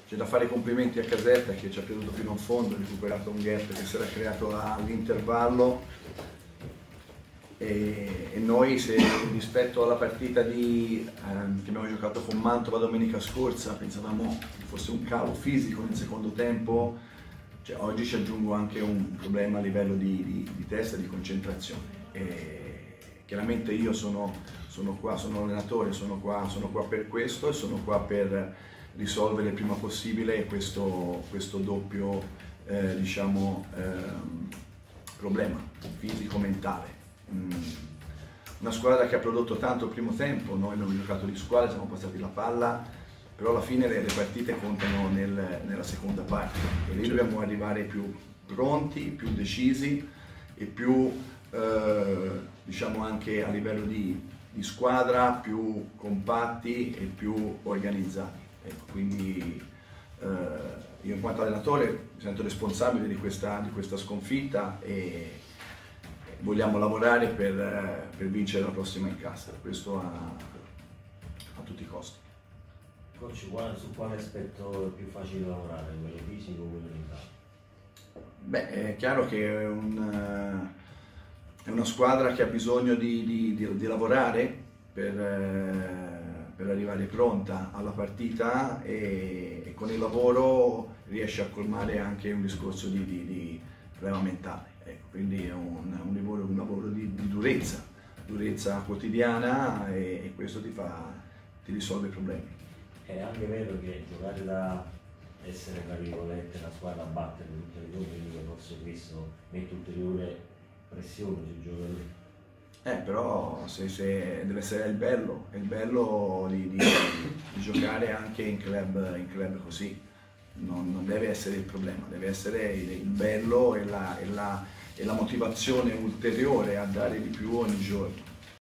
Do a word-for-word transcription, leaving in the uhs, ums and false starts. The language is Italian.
c'è da fare i complimenti a Casetta che ci ha creduto fino in fondo, ha recuperato un gap che si era creato all'intervallo e, e noi se rispetto alla partita di, ehm, che abbiamo giocato con Mantova domenica scorsa pensavamo che fosse un calo fisico nel secondo tempo, cioè, oggi ci aggiungo anche un problema a livello di, di, di testa e di concentrazione. E chiaramente io sono, sono qua, sono allenatore, sono qua, sono qua per questo e sono qua per risolvere il prima possibile questo, questo doppio eh, diciamo, eh, problema fisico-mentale. Mm. Una squadra che ha prodotto tanto il primo tempo, noi abbiamo giocato di squadra, siamo passati la palla, però alla fine le, le partite contano nel, nella seconda parte e lì dobbiamo arrivare più pronti, più decisi e più eh, diciamo anche a livello di, di squadra più compatti e più organizzati. Ecco, quindi eh, io in quanto allenatore mi sento responsabile di questa, di questa sconfitta e vogliamo lavorare per, per vincere la prossima in casa, questo a, a tutti i costi. Coach, su quale aspetto è più facile lavorare, quello fisico o quello mentale? Beh, è chiaro che è, un, è una squadra che ha bisogno di, di, di, di lavorare per, per arrivare pronta alla partita e, e con il lavoro riesce a colmare anche un discorso di, di, di problema mentale. Ecco, quindi è un, un lavoro, un lavoro di, di durezza, durezza quotidiana e, e questo ti, fa, ti risolve i problemi. È anche vero che giocare da essere, tra virgolette, la squadra a battere tutte le domeniche, forse questo mette ulteriore pressione sui giocatori. Eh, però se, se deve essere il bello, è il bello di, di, di giocare anche in club, in club così, non, non deve essere il problema, deve essere il, il bello e la, e, la, e la motivazione ulteriore a dare di più ogni giorno.